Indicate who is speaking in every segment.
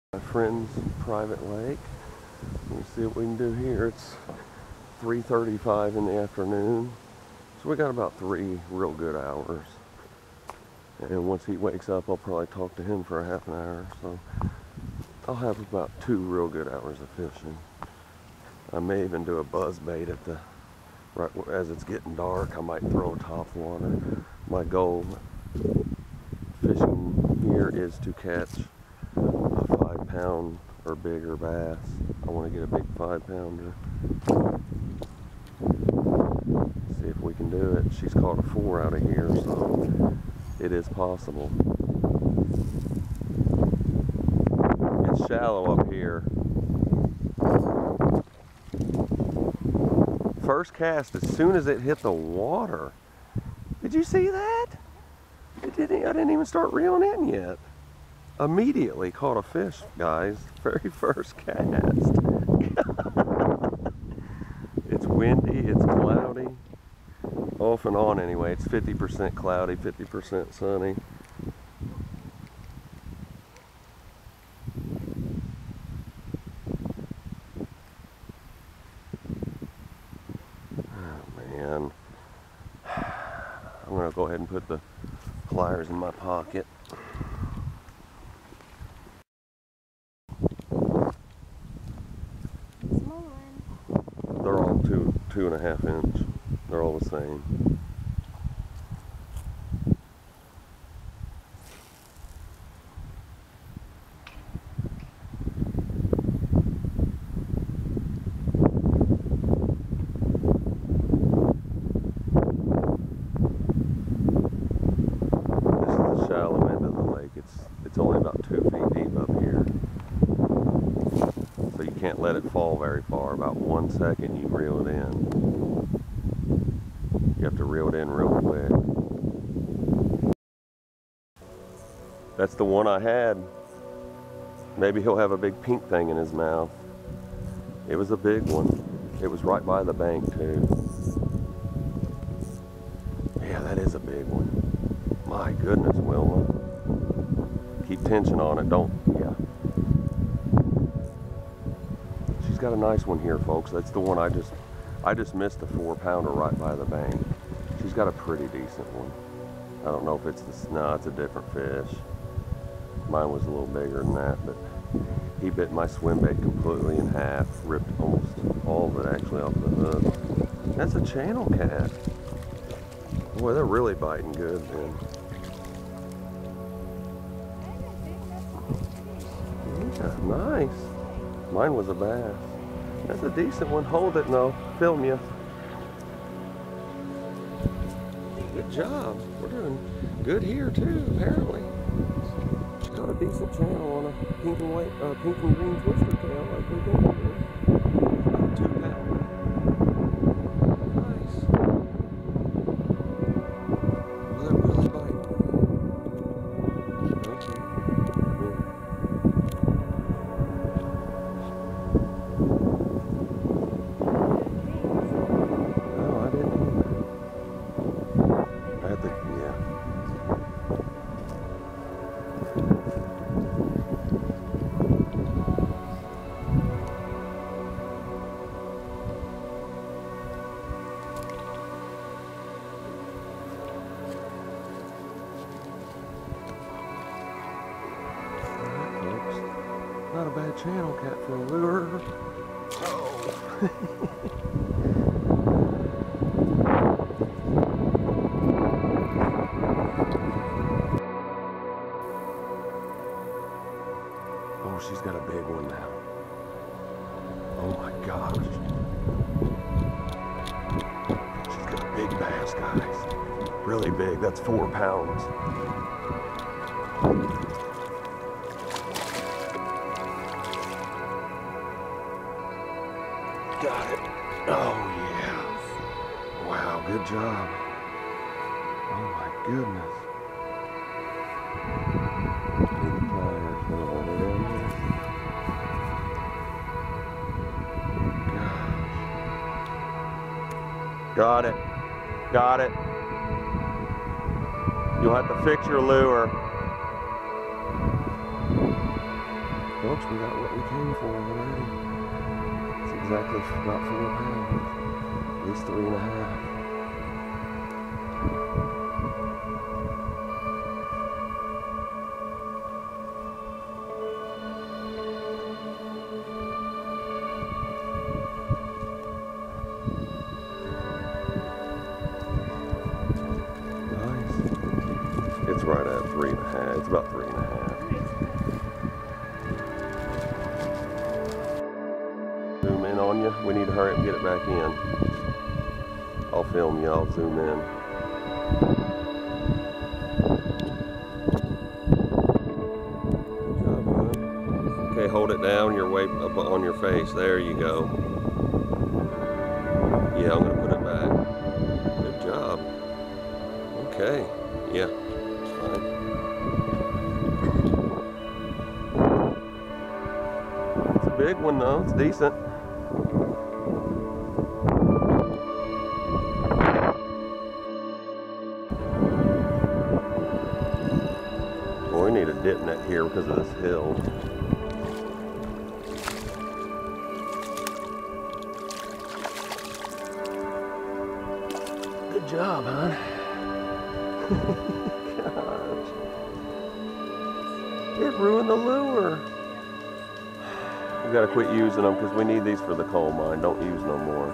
Speaker 1: My friend's private lake. Let's see what we can do here. It's 3:35 in the afternoon, so we got about 3 real good hours. And once he wakes up, I'll probably talk to him for a half an hour. So I'll have about 2 real good hours of fishing. I may even do a buzz bait at the right as it's getting dark. I might throw top water. My goal fishing here is to catch a 5-pound or bigger bass. I want to get a big 5-pounder. See if we can do it. She's caught a 4 out of here, so it is possible. It's shallow up here. First cast as soon as it hit the water. Did you see that? I didn't even start reeling in yet. Immediately caught a fish, guys. Very first cast. It's windy, it's cloudy. Off and on anyway. It's 50% cloudy, 50% sunny. Oh man. I'm gonna go ahead and put the pliers in my pocket. They're all 2.5 inch. They're all the same. This is the shallow end of the lake. It's only about 2 feet deep up here. So you can't let it fall very far. About 1 second you reel it in. You have to reel it in real quick. That's the one I had. Maybe he'll have a big pink thing in his mouth. It was a big one. It was right by the bank too. Yeah, that is a big one. My goodness, Wilma. Keep tension on it, don't, yeah. She's got a nice one here, folks. That's the one I just missed a 4-pounder right by the bank. She's got a pretty decent one. I don't know if it's no, it's a different fish. Mine was a little bigger than that, but he bit my swim bait completely in half, ripped almost all of it actually off the hook. That's a channel cat. Boy, they're really biting good, man. Yeah, nice. Mine was a bass. That's a decent one. Hold it and I'll film you. Good job. We're doing good here too, apparently. Got a decent channel on a pink and white, pink and green twister tail like we did. About 2-pounder. Nice. Well, they're really biting. Okay. No, I didn't either. I had to, yeah. Not a bad channel cat for a lure. Oh. Oh, she's got a big one now. Oh my gosh. She's got a big bass, guys. Really big. That's 4 pounds. Got it. Oh, yeah. Wow, good job. Oh, my goodness. Need the pliers. Hold it in here. Gosh. Got it. Got it. You'll have to fix your lure. Folks, we got what we came for already. It's exactly about 4 pounds. At least 3.5. It's right at 3.5. It's about 3.5. Zoom in on you. We need to hurry up and get it back in. I'll film you. I'll zoom in. Good job, bud. Okay, hold it down. You're way up on your face. There you go. Yeah, I'm gonna put it back. Good job. Okay. Yeah. It's a big one though, it's decent. Well, we need a dip net here because of this hill. Good job, hon. Gosh. It ruined the lure. We gotta quit using them because we need these for the coal mine. Don't use no more.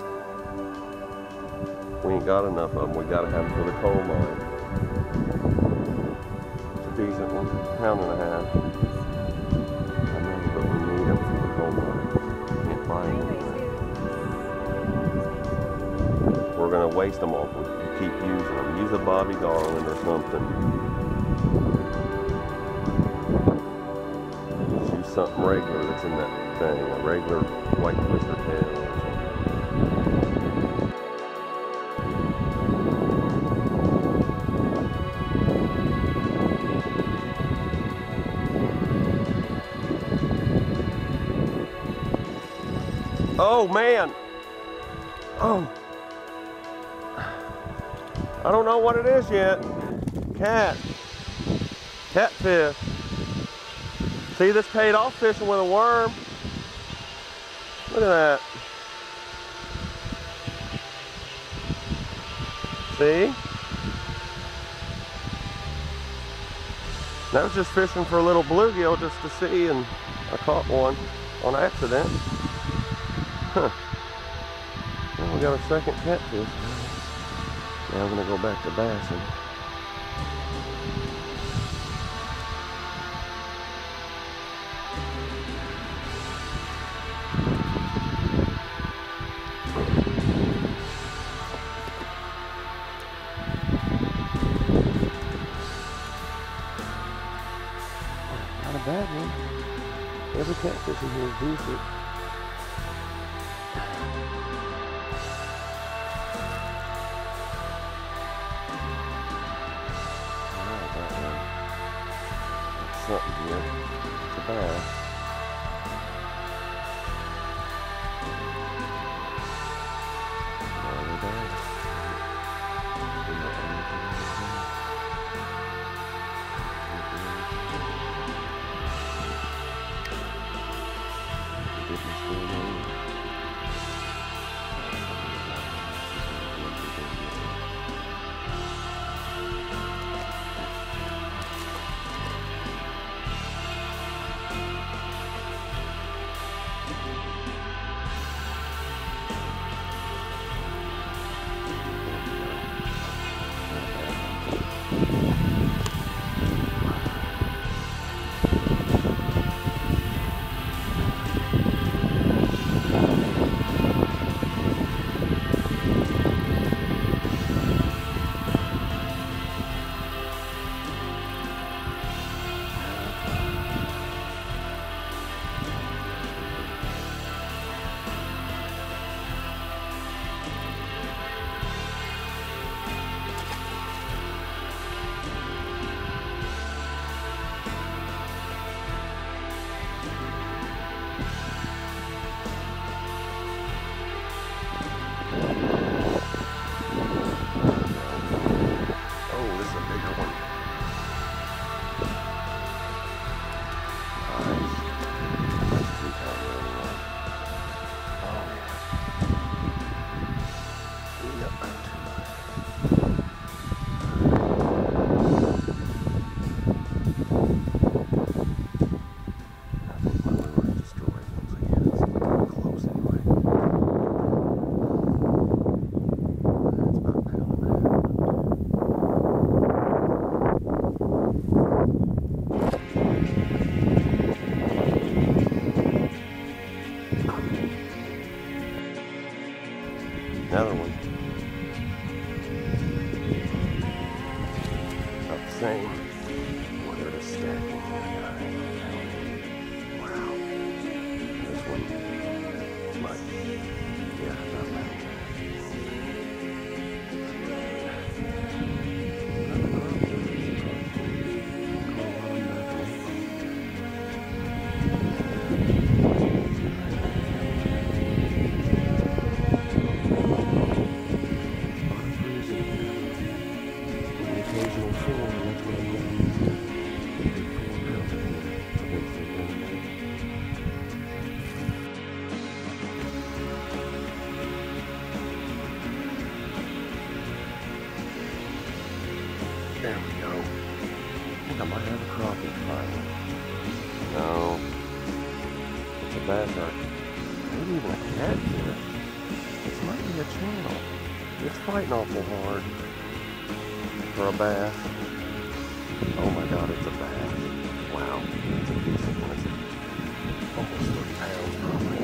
Speaker 1: We ain't got enough of them. We gotta have them for the coal mine. It's a decent one, 1.5 pounds. I know, but we need them for the coal mine. Can't buy them anywhere. We're gonna waste them all if we keep using them. Use a Bobby Garland or something. Just use something regular that's in that thing, a regular white twister tail or something. Oh man! Oh! I don't know what it is yet. Catfish. See, this paid off fishing with a worm. Look at that. See? That was just fishing for a little bluegill just to see, and I caught one on accident. Huh. Well, we got a second catfish. Now I'm gonna go back to bassing. Not a bad one. Every catfish in here is decent. Something here. It's a bass. Another bass. same. Boy, they're just stacking here, guys. Wow. This one might, yeah, not bad. There we go. I think I might have a crappie finally. No. It's a bass shark. Maybe even a catfish. This might be a channel. It's fighting awful hard for a bass. Oh my god, it's a bass. Wow. It's a decent one. It's almost 3 pounds probably.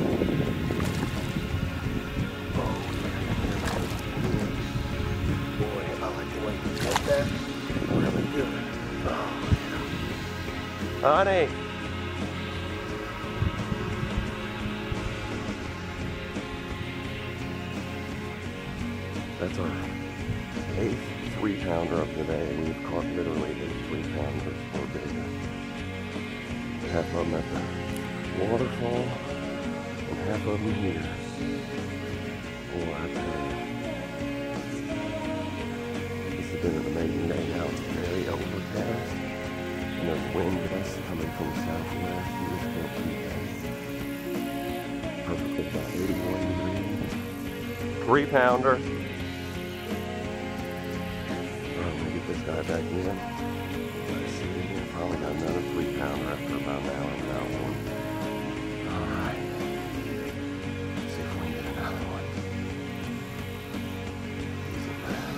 Speaker 1: Oh yeah. Boy, I like the way you cut that. Really good. Oh, yeah. Honey! That's our 8th 3-pounder of the day. We've caught literally 8 3-pounders or bigger. Half of them at the waterfall and half of them here. Oh, I tell you. This has been an amazing day. Now it's very overcast and there's wind gusts coming from southwest. You just can't keep that. Perfectly about 81 degrees. 3-pounder. This guy back in. Let's see, probably got another 3-pounder after about an hour without one. Alright. Let's see if we can get another one. He's a bass.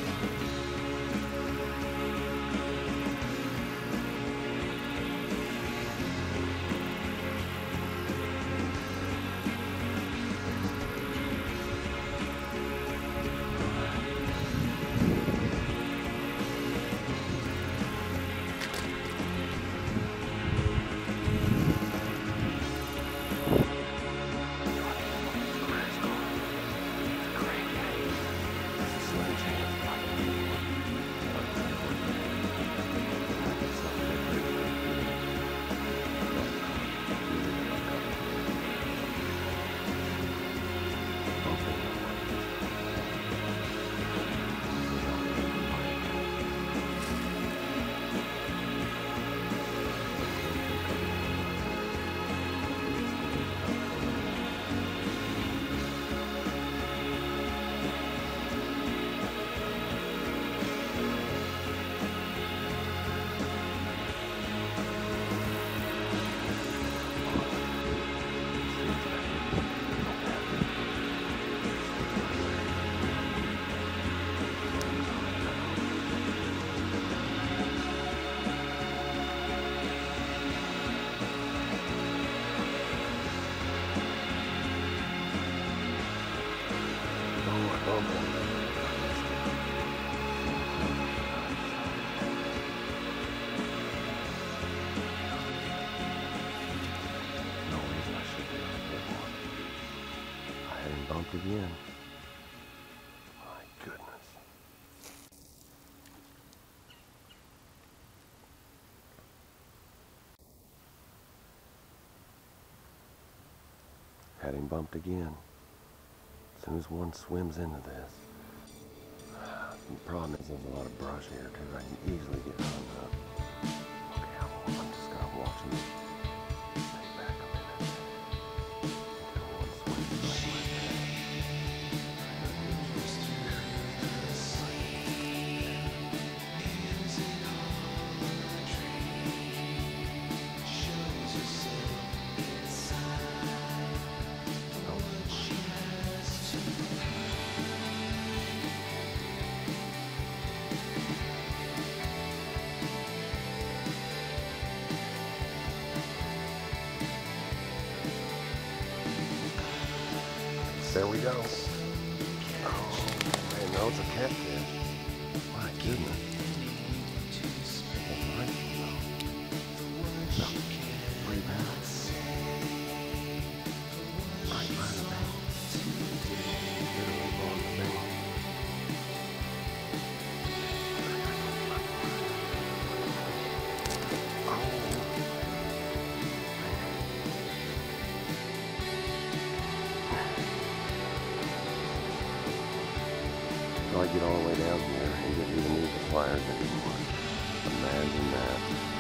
Speaker 1: Bumped again. My goodness. Had him bumped again. As soon as one swims into this. The problem is there's a lot of brush here too. I can easily get hung up. Okay, I'm just gonna watch him. Stay back a minute. Until one swims right like that. There we go. Oh, man, no, it's a catfish. My goodness. get all the way down here and didn't even need the pliers anymore. Imagine that.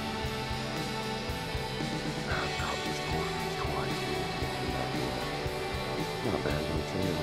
Speaker 1: I've dropped this corner twice and it can't come back in. Not bad, don't you?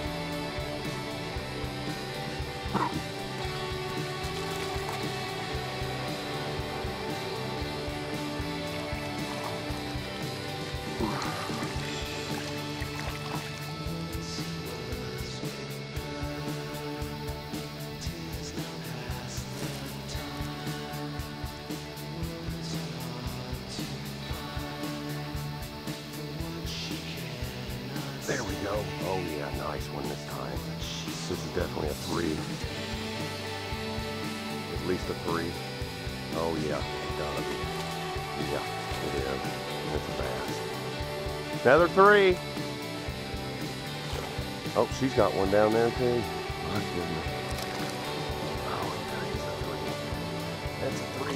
Speaker 1: There we go. Oh yeah, nice one this time. This is definitely a 3. At least a 3. Oh yeah, it does. Yeah, it is. It's a bass. Another 3. Oh, she's got one down there too. My goodness. Oh, that's a 3.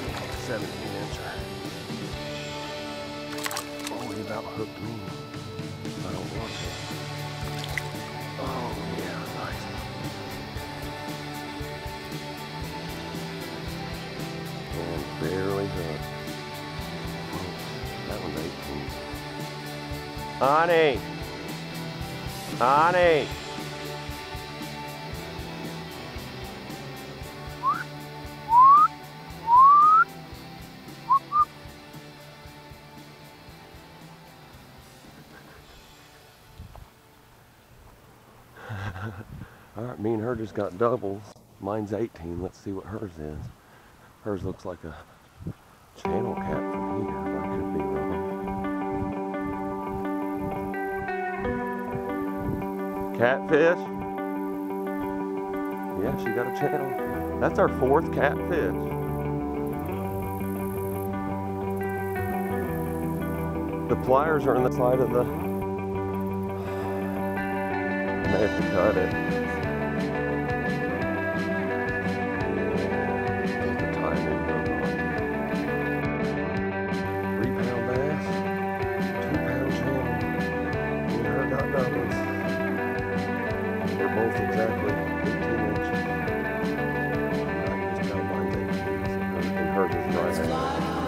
Speaker 1: 17 incher. Oh, he about hooked me. I don't want it. Oh yeah, nice. And barely hooked. Oh, that was 18. Annie! Annie! Alright, me and her just got doubles. Mine's 18. Let's see what hers is. Hers looks like a channel cat from here, but I could be wrong. Catfish? Yeah, she got a channel. That's our 4th catfish. The pliers are on the side of the... I may have to cut it. The timing goes on. 3-pound bass, 2-pound channel. Me and her got doubles. They're both exactly 18 inches. I can just tell mine's 18, and hers is right at it.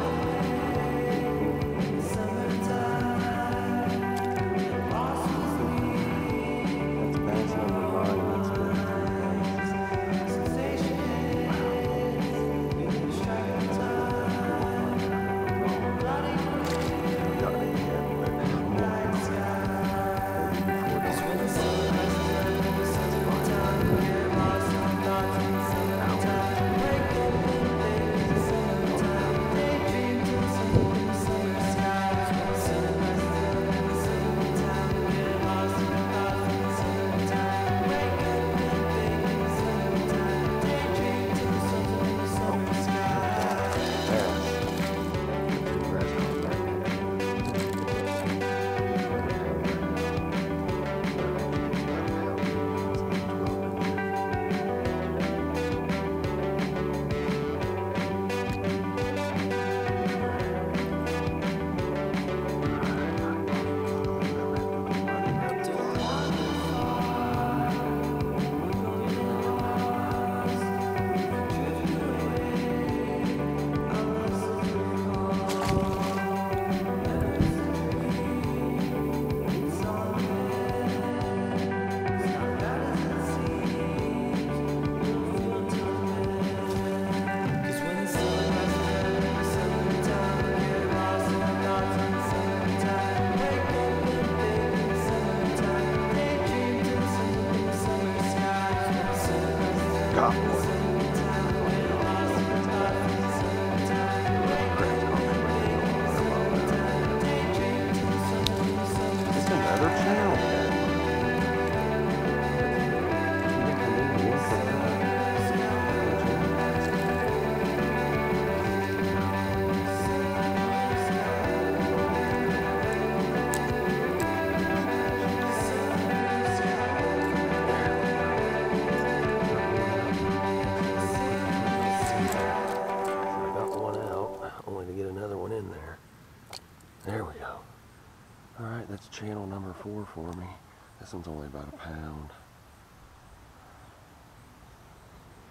Speaker 1: There we go. All right, that's channel number 4 for me. This one's only about a pound.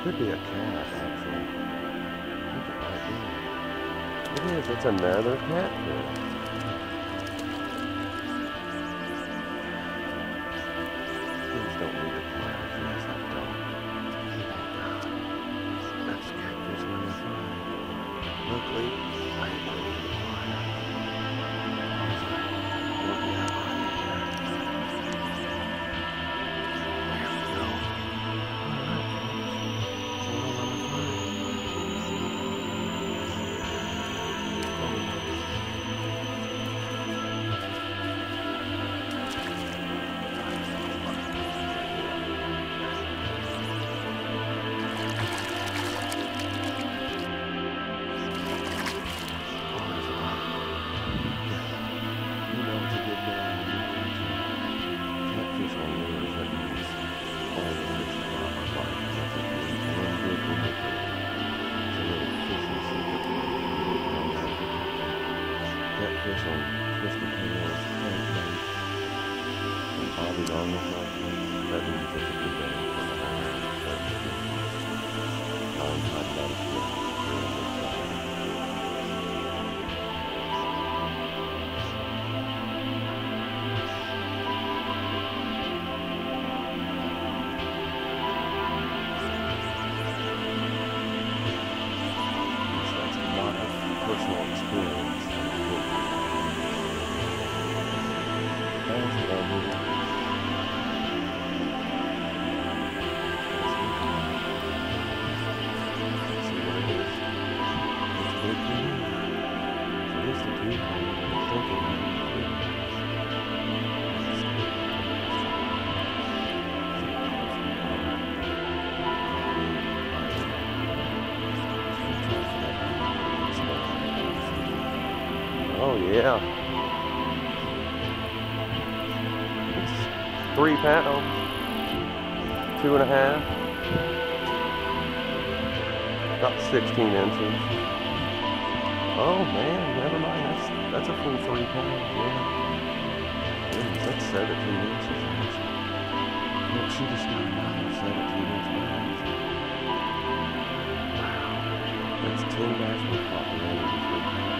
Speaker 1: Could be a cat, actually. I think it might be. It is. It's another catfish. Please don't need the pliers. Yes, I don't. That's catfish number 5. Luckily, I didn't need the pliers. Look at that right here. There we go. Alright, catfish on Twisted Tails, crankbait, and Bobby Garland like that means it's a good day for the whole catfish. I'm talking about it here. That's a lot of personal experience. Oh yeah. It's 3 pounds, 2.5, about 16 inches. Oh man, never mind. That's a full 3 pounds. Yeah. Goodness, that's 17 inches. Look, she just got another 17-inch bass. Wow. That's 10 bass we caught today with 3 pounds.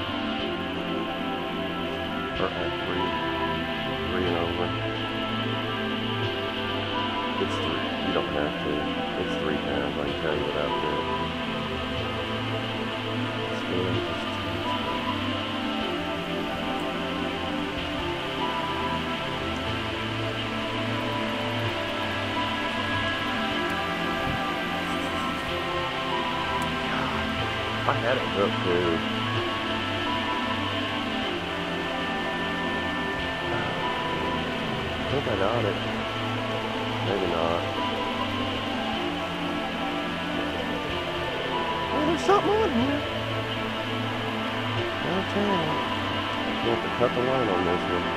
Speaker 1: Or at 3 and over. It's 3. You don't have to. It's 3 pounds, I can tell you without that. Scale just I had it hooked too. I think I got it. Maybe not. Oh, there's something on here. I'll tell you. You have to cut the line on this one.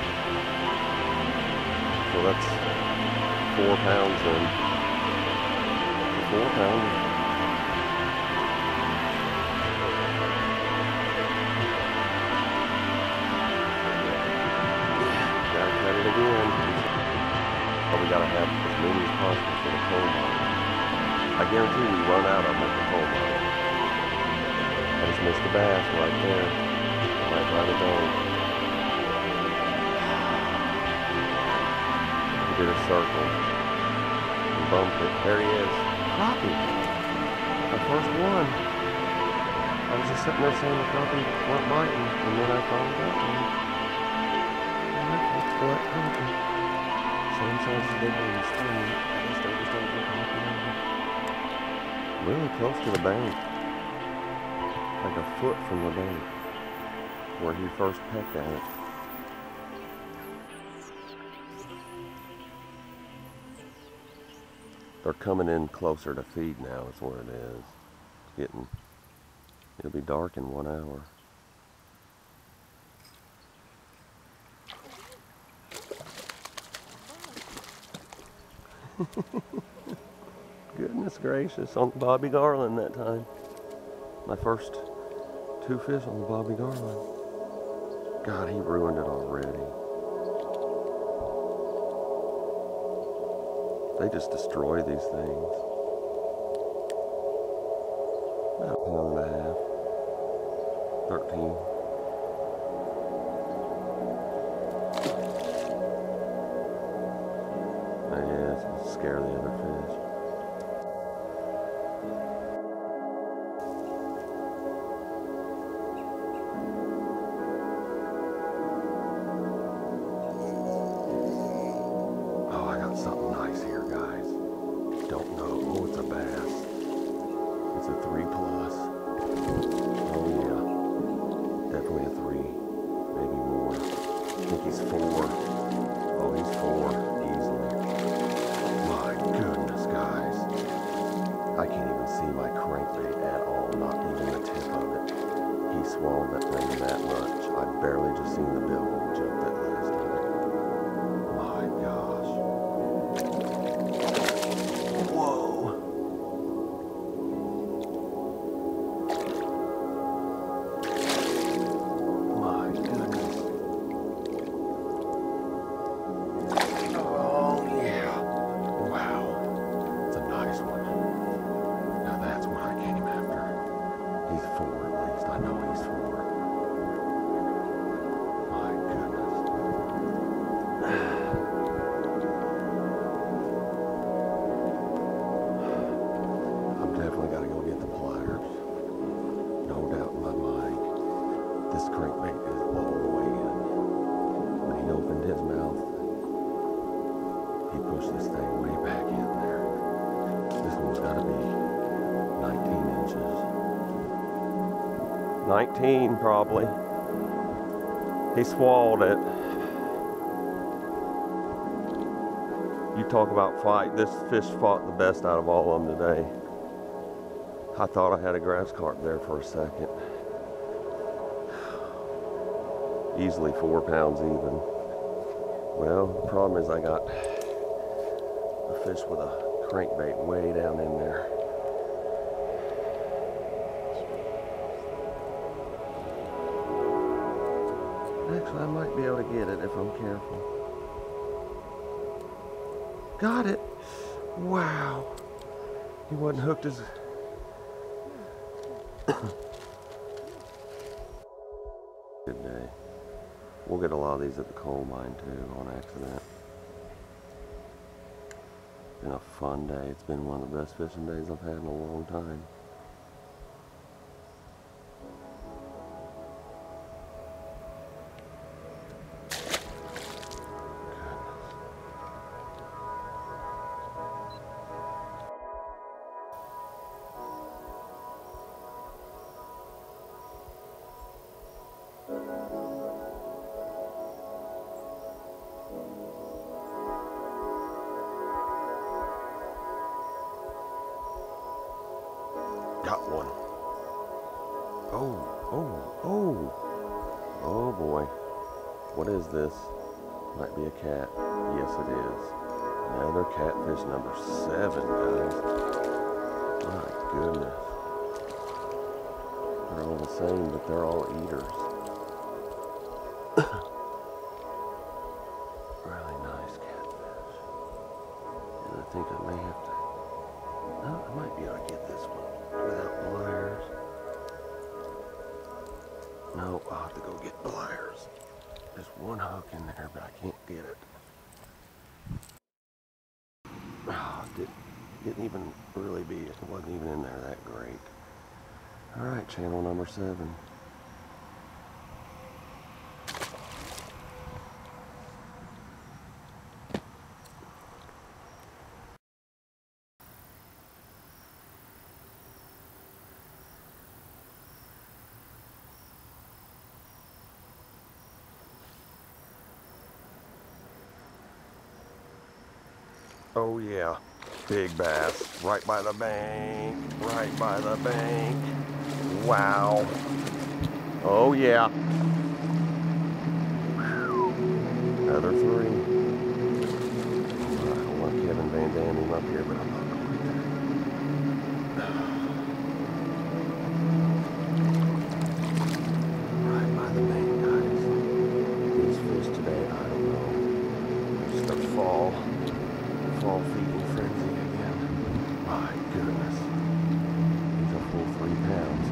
Speaker 1: So that's 4 pounds then. 4 pounds. Again. But we gotta have as many as possible for the coal mine. I guarantee we run out of them at the coal mine. I just missed the bass right there. Right by the dome. We did a circle. And bumped it. There he is. Crappie. My first one. I was just sitting there saying the crappie weren't biting, and then I finally got one. Black crappie. Same size as they were in the spring. I guess they just don't get hopping over. Really close to the bank. Like a foot from the bank. Where he first pecked at it. They're coming in closer to feed now is what it is. It's getting, it'll be dark in 1 hour. Goodness gracious, on Bobby Garland that time. My first 2 fish on the Bobby Garland. God, he ruined it already. They just destroy these things. pound and a half. 13. Yeah, it's scare the other fish. Oh, I got something nice here, guys. Don't know. Oh, it's a bass. It's a 3+. Oh yeah, definitely a 3, maybe more. I think he's 4. Oh, he's 4 easily. My goodness, guys. I can't even see my crankbait at all, not even the tip of it. He swallowed that thing that much. I barely just seen the bill when he jumped that last time. My gosh. Whoa. My goodness. Oh yeah. Wow. It's a nice one. Now that's what I came after. He's 4 at least. I know he's 4. My goodness. I'm definitely got to go get the pliers. No doubt in my mind. This crankbait is all the way in. When he opened his mouth, he pushed this thing way back in there. This one's got to be 19 inches. 19 probably. He swallowed it. You talk about fight. This fish fought the best out of all of them today. I thought I had a grass carp there for a second. Easily 4 pounds even. Well, the problem is I got a fish with a crankbait way down in there. Actually, I might be able to get it if I'm careful. Got it! Wow! He wasn't hooked as... Good day. We'll get a lot of these at the coal mine too, on accident. Been a fun day. It's been one of the best fishing days I've had in a long time. Got one. Oh boy. What is this? Might be a cat. Yes, it is. Another catfish number 7, guys. My goodness. They're all the same, but they're all eaters. Really nice catfish. And I think I may have to... No, I might be able to get this one without pliers. No, I'll have to go get pliers. There's one hook in there, but I can't get it. Oh, didn't even really be, it wasn't even in there that great. Alright, channel number 7. Oh yeah, big bass, right by the bank, right by the bank. Wow. Oh yeah. Another 3. I don't want Kevin Van Dam him up here, but I'm not going there. Right by the bank, guys. These fish today, I don't know. Just a fall feeding frenzy again. My goodness. He's a full 3 pounds.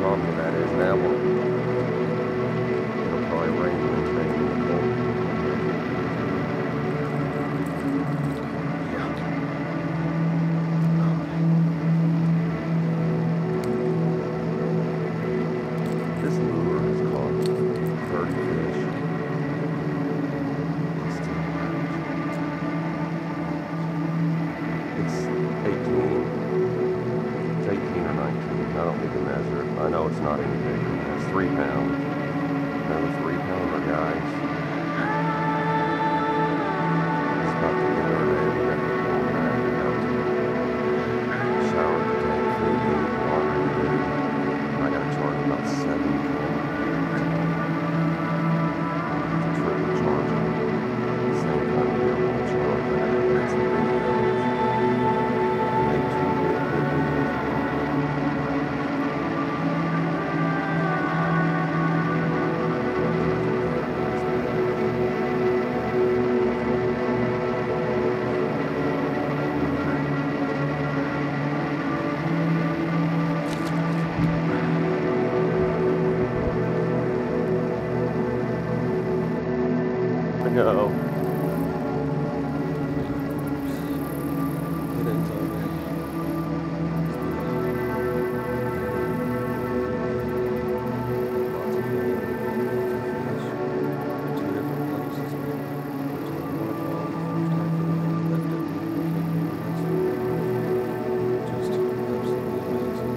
Speaker 1: problem with that is now it'll probably rain Wednesday. This lure has caught 30 fish. It's 18. It's 18 or 19. I don't need to measure it. I know it's not any bigger than that. It's 3 pounds. Another 3-pounder, guys. It's about to get our day. We're going to pull back out to shower to take food, eat, water, and food. I got to charge about $7 to triple charge it. Same kind of deal we'll charge. I got to make some videos. Make 2 good videos. Go. It ends already. Lots of fish. 2 different places. There's a waterfall. First time left it. Just absolutely amazing.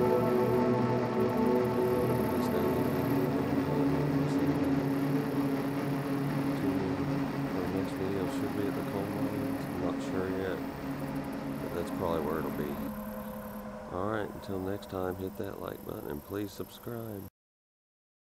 Speaker 1: Video should be at the coal mines. I'm not sure yet, but that's probably where it'll be. Alright, until next time, hit that like button and please subscribe.